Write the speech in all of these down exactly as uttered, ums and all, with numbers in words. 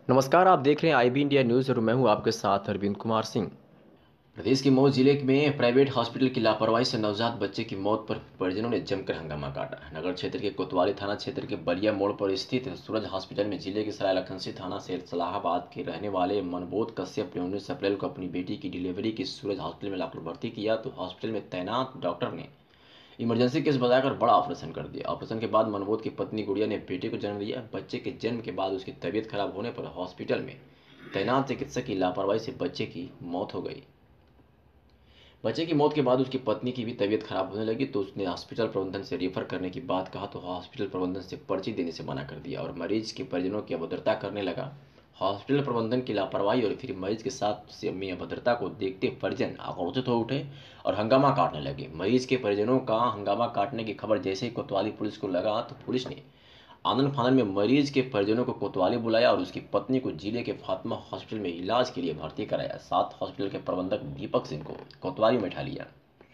नमस्कार, आप देख रहे हैं आई बी इंडिया न्यूज़ और मैं हूं आपके साथ अरविंद कुमार सिंह। प्रदेश के मऊ जिले में प्राइवेट हॉस्पिटल की लापरवाही से नवजात बच्चे की मौत पर परिजनों ने जमकर हंगामा काटा। नगर क्षेत्र के कोतवाली थाना क्षेत्र के बलिया मोड़ पर स्थित सूरज हॉस्पिटल में जिले के सराय लखनसी थाना से सलाहाबाद के रहने वाले मनबोध कश्यप ने उन्नीस अप्रैल को अपनी बेटी की डिलीवरी की सूरज हॉस्पिटल में लाकर भर्ती किया तो हॉस्पिटल में तैनात डॉक्टर ने इमरजेंसी केस बताकर बड़ा ऑपरेशन कर दिया। ऑपरेशन के बाद मनबोध की पत्नी गुड़िया ने बेटे को जन्म दिया। बच्चे के जन्म के बाद उसकी तबीयत खराब होने पर हॉस्पिटल में तैनात चिकित्सक की लापरवाही से बच्चे की मौत हो गई। बच्चे की मौत के बाद उसकी पत्नी की भी तबीयत खराब होने लगी तो उसने हॉस्पिटल प्रबंधन से रेफर करने की बात कहा तो हॉस्पिटल प्रबंधन से पर्ची देने से मना कर दिया और मरीज के परिजनों की अभद्रता करने लगा। हॉस्पिटल प्रबंधन की लापरवाही और फिर मरीज के साथ से में अभद्रता को देखते परिजन आक्रोशित हो उठे और हंगामा काटने लगे। मरीज के परिजनों का हंगामा काटने की खबर जैसे ही कोतवाली पुलिस को लगा तो पुलिस ने आनंद फानन में मरीज के परिजनों को कोतवाली बुलाया और उसकी पत्नी को जिले के फातिमा हॉस्पिटल में इलाज के लिए भर्ती कराया। साथ हॉस्पिटल के प्रबंधक दीपक सिंह को कोतवाली में उठा लिया।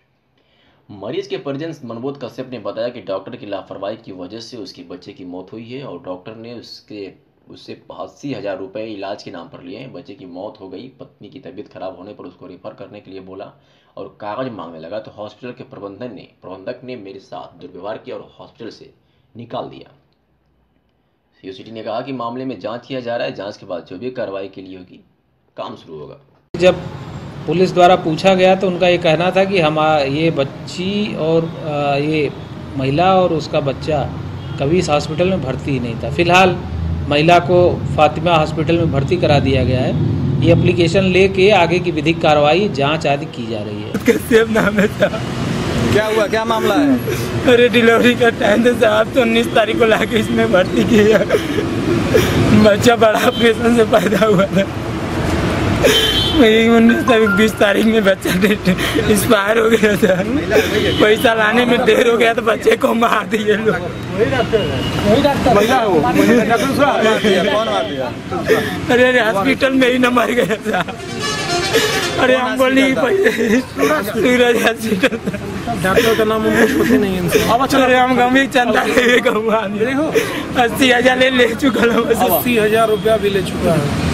मरीज के परिजन मनबोध कश्यप ने बताया कि डॉक्टर की लापरवाही की वजह से उसकी बच्चे की मौत हुई है और डॉक्टर ने उसके उससे अस्सी हजार रुपये इलाज के नाम पर लिए हैं। बच्चे की मौत हो गई। पत्नी की तबीयत खराब होने पर उसको रेफर करने के लिए बोला और कागज मांगने लगा तो हॉस्पिटल के प्रबंधन ने प्रबंधक ने मेरे साथ दुर्व्यवहार किया और हॉस्पिटल से निकाल दिया। सीओ सिटी ने कहा कि मामले में जांच किया जा रहा है। जांच के बाद जो भी कार्रवाई के लिए होगी काम शुरू होगा। जब पुलिस द्वारा पूछा गया तो उनका ये कहना था कि हम ये बच्ची और ये महिला और उसका बच्चा कभी इस हॉस्पिटल में भर्ती ही नहीं था। फिलहाल महिला को फातिमा हॉस्पिटल में भर्ती करा दिया गया है। ये एप्लीकेशन लेके आगे की विधिक कार्रवाई जांच आदि की जा रही है। कैसे नाम है था? क्या हुआ, क्या मामला है? अरे डिलीवरी का टाइम था साहब, तो उन्नीस तारीख को लाके इसमें भर्ती किया। बच्चा बड़ा ऑपरेशन से पैदा हुआ था। उन्नीस तारीख बीस तारीख में बच्चा एक्सपायर हो गया था। पैसा लाने में देर हो गया तो बच्चे को मार दिए लोग। अरे हॉस्पिटल में ही न मर गया था। अरे हम बोली सूरज हॉस्पिटल। डॉक्टर का नाम होते नहीं है। अरे हम गंभीर चंदा ले अस्सी हजार ले ले चुका अस्सी हजार रुपया भी ले चुका है।